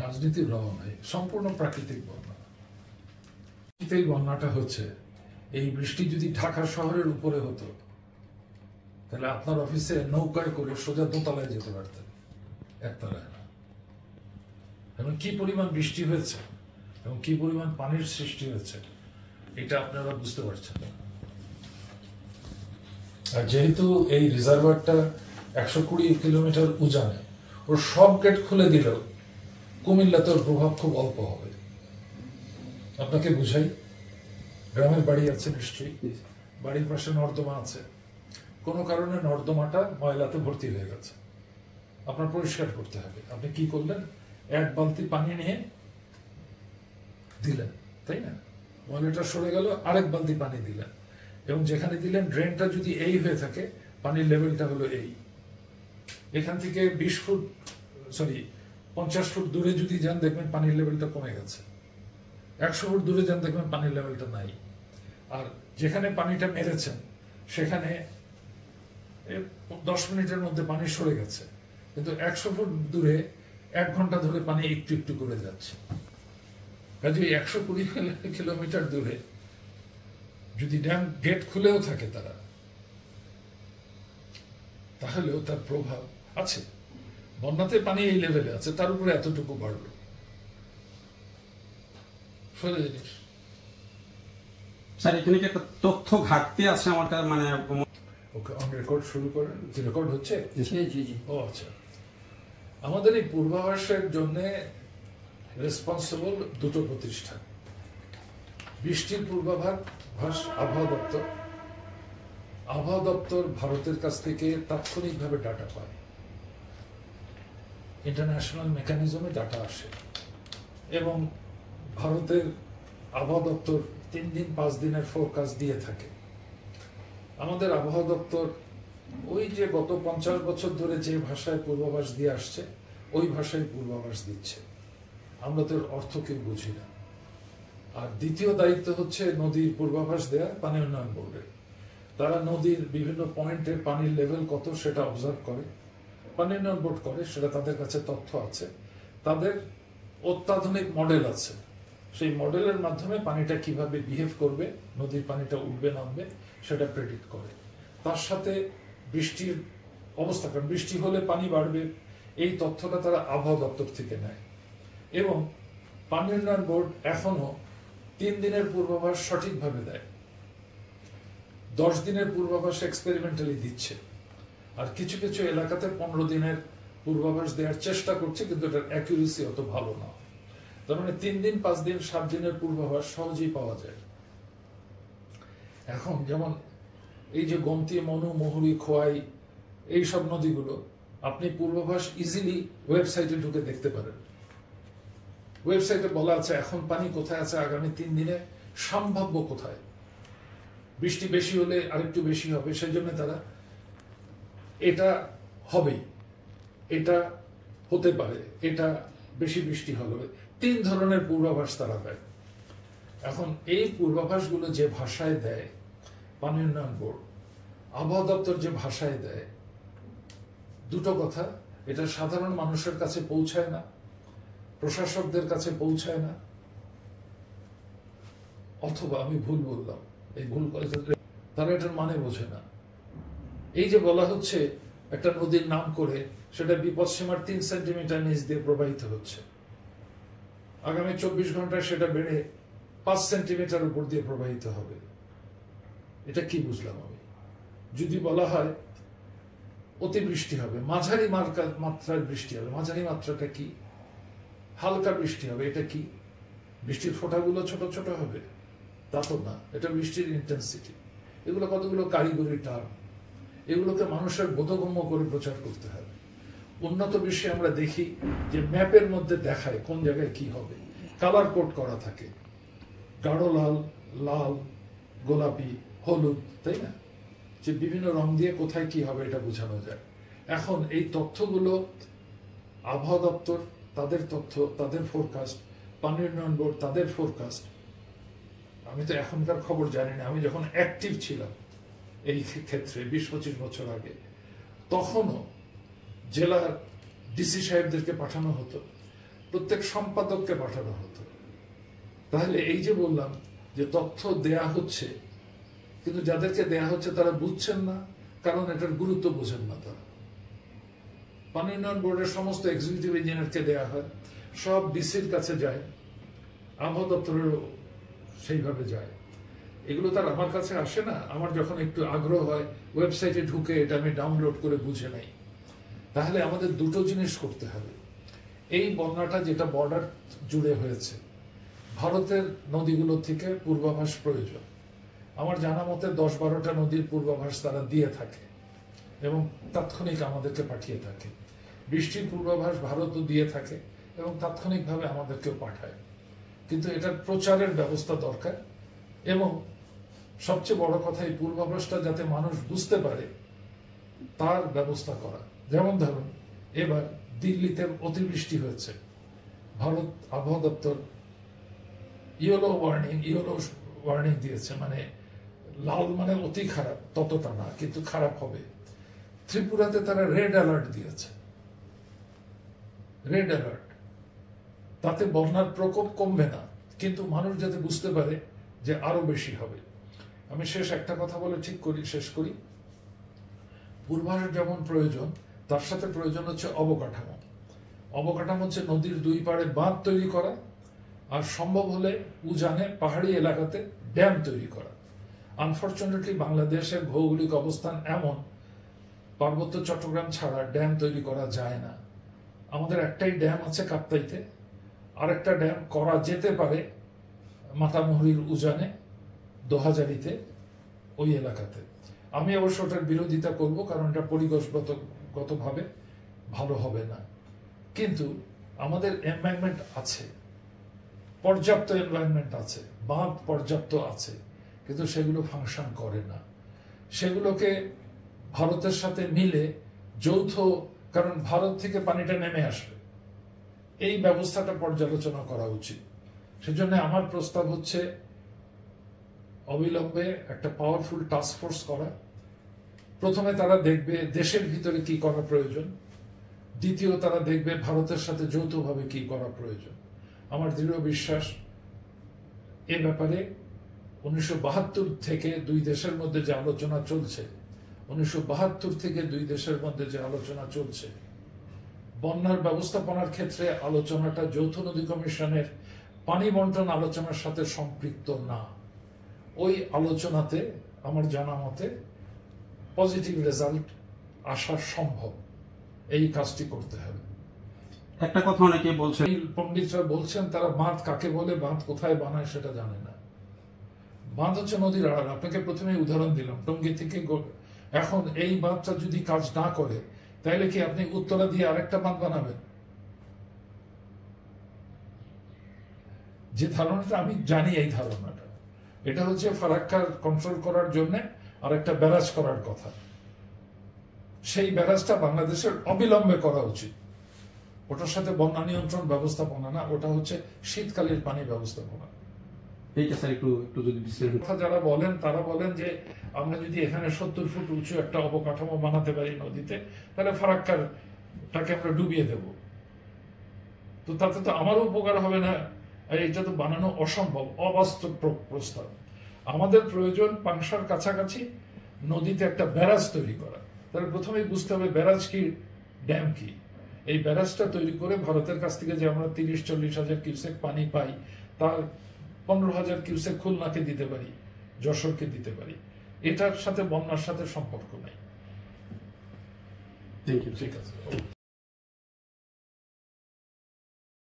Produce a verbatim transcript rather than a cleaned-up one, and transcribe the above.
রাজনীতির রহ নাই, সম্পূর্ণ প্রাকৃতিক বন্যা। এই বন্যাটা হচ্ছে, এই বৃষ্টি যদি ঢাকা শহরের উপরে হতো তাহলে আপনার অফিসে নৌকায় করে সোজা দোতলায় যেতে পারতেন, একতলায় না। এবং কি পরিমাণ বৃষ্টি হয়েছে এবং কি পরিমাণ পানির সৃষ্টি হয়েছে এটা আপনারা বুঝতে পারছেন না। আর যেহেতু এই রিজার্ভারটা একশো কুড়ি কিলোমিটার উজানে, ওর সব গেট খুলে দিলেও কুমিল্লাতে ওর প্রভাব খুব অল্প হবে। আপনাকে বুঝাই, গ্রামের বাড়ি আছে নিশ্চয়ই, বাড়ির পাশে নর্দমা আছে, কোনো কারণে নর্দমাটা ময়লাতে ভর্তি হয়ে গেছে, আপনার পরিষ্কার করতে হবে। আপনি কি করলেন? এক বালতি পানি নিয়ে দিলেন, তাই না? ময়লাটা সরে গেল, আরেক বালতি পানি দিলেন, এবং যেখানে দিলেন ড্রেনটা যদি এই হয়ে থাকে, পানির লেভেলটা হলো এই। এখান থেকে বিশ ফুট সরি পঞ্চাশ ফুট দূরে যদি যান দেখবেন পানির লেভেলটা কমে গেছে, একশো ফুট দূরে যান দেখবেন পানির লেভেলটা নাই। আর যেখানে পানিটা মেরেছেন সেখানে দশ মিনিটের মধ্যে পানি সরে গেছে, কিন্তু একশো ফুট দূরে এক ঘন্টা ধরে পানি একটু একটু করে যাচ্ছে। কাজে একশো কুড়ি কিলোমিটার দূরে যদি ড্যাম গেট খুলেও থাকে তারা, তাহলেও তার প্রভাব আছে। বন্যাতে পানি এই লেভেলে আছে, তার উপরে এতটুকু বাড়লো, সোজা জিনিস। স্যার এখানে কি একটা তথ্য ঘাটতি আছে আমার কাছে, মানে ওকে অন রেকর্ড শুরু করেন। রেকর্ড হচ্ছে? জি জি। ও আচ্ছা। আমাদের এই পূর্বাভাসের জন্য রেসপন্সিবল দুটো প্রতিষ্ঠান। বৃষ্টির পূর্বাভাস আবহাওয়া দপ্তর। আবহাওয়া দপ্তর ভারতের কাছ থেকে তাৎক্ষণিকভাবে ডাটা পায়, ইন্টারন্যাশনাল মেকানিজমে ডাটা আসে, এবং ভারতের আবহাওয়া দপ্তর তিন দিন পাঁচ দিনের ফোরকাস্ট দিয়ে থাকে। আমাদের আবহাওয়া দপ্তর ওই যে গত পঞ্চাশ বছর ধরে যে ভাষায় পূর্বাভাস দিয়ে আসছে ওই ভাষায় পূর্বাভাস দিচ্ছে। আমরা তো অর্থ কেউ বুঝি না। আর দ্বিতীয় দায়িত্ব হচ্ছে নদীর পূর্বাভাস দেয়া পানি উন্নয়ন বোর্ডের। তারা নদীর বিভিন্ন পয়েন্টের পানির লেভেল কত সেটা অবজার্ভ করে, পানি উন্নয়ন বোর্ড করে, সেটা তাদের কাছে তথ্য আছে, তাদের অত্যাধুনিক মডেল আছে। সেই মডেলের মাধ্যমে পানিটা কিভাবে বিহেভ করবে, নদীর পানিটা উঠবে নামবে সেটা প্রেডিক্ট করে। তার সাথে বৃষ্টির অবস্থা, কারণ বৃষ্টি হলে পানি বাড়বে, এই তথ্যটা তারা আবহাওয়া দপ্তর থেকে নেয়। এবং পানি উন্নয়ন বোর্ড এখনো তিন দিনের পূর্বাভাস সঠিকভাবে দেয়, দশ দিনের পূর্বাভাস এক্সপেরিমেন্টালি দিচ্ছে, আর কিছু কিছু এলাকাতে পনেরো দিনের পূর্বাভাস দেওয়ার চেষ্টা করছে, কিন্তু এটার অ্যাকুরেসি অত ভালো না। তার মানে তিন দিন পাঁচ দিন সাত দিনের পূর্বাভাস সহজেই পাওয়া যায়। এখন যেমন এই যে গোমতী, মনু, মহুরী, খোয়াই, এইসব নদীগুলো আপনি পূর্বাভাস ইজিলি ওয়েবসাইটে ঢুকে দেখতে পারেন। ওয়েবসাইটে বলা আছে এখন পানি কোথায় আছে, আগামী তিন দিনে সম্ভাব্য কোথায়, বৃষ্টি বেশি হলে আরেকটু বেশি হবে, সেই জন্য তারা এটা হবেই, এটা হতে পারে, এটা বেশি বৃষ্টি হবে, তিন ধরনের পূর্বাভাস তারা দেয়। এখন এই পূর্বাভাসগুলো যে ভাষায় দেয় পানি উন্নয়ন বোর্ড, আবহাওয়া দপ্তর যে ভাষায় দেয়, দুটো কথা, এটা সাধারণ মানুষের কাছে পৌঁছায় না, প্রশাসকদের কাছে পৌঁছায় না, অথবা আমি ভুল বললাম, এই ভুল তারা এটার মানে বোঝে না। এই যে বলা হচ্ছে একটা নদীর নাম করে সেটা বিপদসীমার তিন সেন্টিমিটার নিচ দিয়ে প্রবাহিত হচ্ছে, আগামী চব্বিশ ঘন্টায় সেটা বেড়ে পাঁচ সেন্টিমিটার উপর দিয়ে প্রবাহিত হবে, এটা কি বুঝলাম আমি? যদি বলা হয় অতিবৃষ্টি হবে, মাঝারি মাত্রার বৃষ্টি হবে, মাঝারি মাত্রাটা কি? হালকা বৃষ্টি হবে, এটা কি? বৃষ্টির ফোঁটাগুলো ছোট ছোট হবে? তা তো না, এটা বৃষ্টির ইন্টেন্সিটি। এগুলো কতগুলো কারিগরি টার্ম, এগুলোকে মানুষের বোধগম্য করে প্রচার করতে হবে। উন্নত বিশ্বে আমরা দেখি যে ম্যাপের মধ্যে দেখায় কোন জায়গায় কি হবে, কালার কোড করা থাকে, গাঢ় লাল, লাল, গোলাপি, হলুদ, তাই না? যে বিভিন্ন রং দিয়ে কোথায় কি হবে এটা বোঝানো যায়। এখন এই তথ্যগুলো আবহাওয়া দপ্তর তাদের তথ্য, তাদের ফোরকাস্ট, পানি উন্নয়ন বোর্ড তাদের ফোরকাস্ট, আমি তো এখনকার খবর জানি না। আমি যখন অ্যাক্টিভ ছিলাম এই ক্ষেত্রে বিশ পঁচিশ বছর আগে, তখনও জেলার ডিসি সাহেবদেরকে পাঠানো হতো, প্রত্যেক সম্পাদককে পাঠানো হতো। তাহলে এই যে বললাম যে তথ্য দেয়া হচ্ছে, কিন্তু যাদেরকে দেয়া হচ্ছে তারা বুঝছেন না, কারণ এটার গুরুত্ব বোঝেন না তারা। পানি উন্নয়ন বোর্ডের সমস্ত এক্সিকিউটিভ ইঞ্জিনিয়ারকে দেয়া হয়, সব ডিসির কাছে যায়, আবহাওয়া দপ্তরেরও সেইভাবে যায়। এগুলো তার আমার কাছে আসে না, আমার যখন একটু আগ্রহ হয় ওয়েবসাইটে ঢুকে এটা আমি ডাউনলোড করে বুঝে নেই। তাহলে আমাদের দুটো জিনিস করতে হবে। এই বন্যাটা যেটা বর্ডার জুড়ে হয়েছে, ভারতের নদীগুলো থেকে পূর্বাভাস প্রয়োজন। আমার জানা মতে দশ বারোটা নদীর পূর্বাভাস তারা দিয়ে থাকে এবং তাৎক্ষণিক আমাদেরকে পাঠিয়ে থাকে। বৃষ্টির পূর্বাভাস ভারতও দিয়ে থাকে এবং তাৎক্ষণিকভাবে আমাদেরকেও পাঠায়। কিন্তু এটার প্রচারের ব্যবস্থা দরকার এবং সবচেয়ে বড় কথা এই পূর্বাভাসটা যাতে মানুষ বুঝতে পারে তার ব্যবস্থা করা। যেমন ধরুন এবার দিল্লিতে অতিবৃষ্টি হয়েছে, ভারত আবহাওয়া দপ্তর ইয়েলো ওয়ার্নিং ইয়েলো ওয়ার্নিং দিয়েছে, মানে লাল মানে অতি খারাপ, ততটা না কিন্তু খারাপ হবে। ত্রিপুরাতে তারা রেড অ্যালার্ট দিয়েছে, রেড অ্যালার্ট। তাতে বন্যার প্রকোপ কমবে না, কিন্তু মানুষ যাতে বুঝতে পারে যে আরো বেশি হবে। আমি শেষ একটা কথা বলে ঠিক করি, শেষ করি। পূর্বাভাস যেমন প্রয়োজন, তার সাথে প্রয়োজন হচ্ছে অবকাঠামো। অবকাঠামো হচ্ছে নদীর দুই পাড়ে বাঁধ তৈরি করা, আর সম্ভব হলে উজানে পাহাড়ি এলাকাতে ড্যাম তৈরি করা। আনফরচুনেটলি বাংলাদেশের ভৌগোলিক অবস্থান এমন, পার্বত্য চট্টগ্রাম ছাড়া ড্যাম তৈরি করা যায় না। আমাদের একটাই ড্যাম আছে কাপ্তাইতে, আরেকটা ড্যাম করা যেতে পারে মাতামুহুরীর উজানে, দোহাজারিতে, ওই এলাকাতে। আমি অবশ্য ওটার বিরোধিতা করব, কারণ এটা পরিবেশগতভাবে ভালো হবে না। কিন্তু আমাদের এনভায়রনমেন্ট আছে, পর্যাপ্ত এনভায়রনমেন্ট আছে, বাঁধ পর্যাপ্ত আছে, কিন্তু সেগুলো ফাংশন করে না। সেগুলোকে ভারতের সাথে মিলে যৌথ, কারণ ভারত থেকে পানিটা নেমে আসবে, এই ব্যবস্থাটা পর্যালোচনা করা উচিত। সেজন্য আমার প্রস্তাব হচ্ছে অবিলম্বে একটা পাওয়ারফুল টাস্ক ফোর্স করা। প্রথমে তারা দেখবে দেশের ভিতরে কি করা প্রয়োজন, দ্বিতীয় তারা দেখবে ভারতের সাথে যৌথভাবে কি করা প্রয়োজন। আমার দৃঢ় বিশ্বাস এ ব্যাপারে উনিশশো বাহাত্তর থেকে দুই দেশের মধ্যে যে আলোচনা চলছে, উনিশশো বাহাত্তর থেকে দুই দেশের মধ্যে যে আলোচনা চলছে, বন্যার ব্যবস্থাপনার ক্ষেত্রে আলোচনাটা যৌথ নদী কমিশনের পানি বন্টন আলোচনার সাথে সম্পৃক্ত না। ওই আলোচনাতে আমার জানা মতে পজিটিভ রেজাল্ট আসা সম্ভব। এই কাজটি করতে হবে। একটা কথা অনেকে বলছেন, পণ্ডিতরা বলছেন তারা বাঁধ কাকে বলে, বাঁধ কোথায় বানায় সেটা জানে না। বাঁধ হচ্ছে নদীর আড়াল। আপনাকে প্রথমে উদাহরণ দিলাম টঙ্গী থেকে। এখন এই বাঁধটা যদি কাজ না করে, তাহলে কি আপনি উত্তরা দিয়ে আরেকটা বাঁধ বানাবেন? যে ধারণাটা আমি জানি, এই ধারণাটা এটা হচ্ছে ফারাক্কা কন্ট্রোল করার জন্য আরেকটা ব্যারাজ করার কথা। সেই ব্যারাজটা বাংলাদেশের অবিলম্বে করা উচিত। ওটার সাথে বন্যা নিয়ন্ত্রণ ব্যবস্থাপনা না, ওটা হচ্ছে শীতকালীন পানি ব্যবস্থাপনা। এইটা স্যার একটু একটু যদি বিশ্লেষণ। কথা যারা বলেন তারা বলেন যে আমরা যদি এখানে সত্তর ফুট উঁচু একটা অবকাঠামো বানাতে পারি নদীতে, তাহলে ফারাক্কারটাকে আমরা ডুবিয়ে দেব। তো তাতে তো আমারও উপকার হবে না, এটা তো বানানো অসম্ভব, অবাস্তব প্রস্তাব। আমাদের প্রয়োজন পাংশার কাছাকাছি নদীতে একটা ব্যারাজ তৈরি করা। তাহলে প্রথমেই বুঝতে হবে ব্যারাজ কি, ড্যাম কি। এই ব্যারাজটা তৈরি করে ভারতের কাছ থেকে যে আমরা তিরিশ চল্লিশ হাজার কিউসেক পানি পাই, তার পনেরো হাজার কিউসেক খুলনাকে দিতে পারি, যশোরকে দিতে পারি। এটার সাথে বন্যার সাথে সম্পর্ক নাই। Thank you. ঠিক আছে।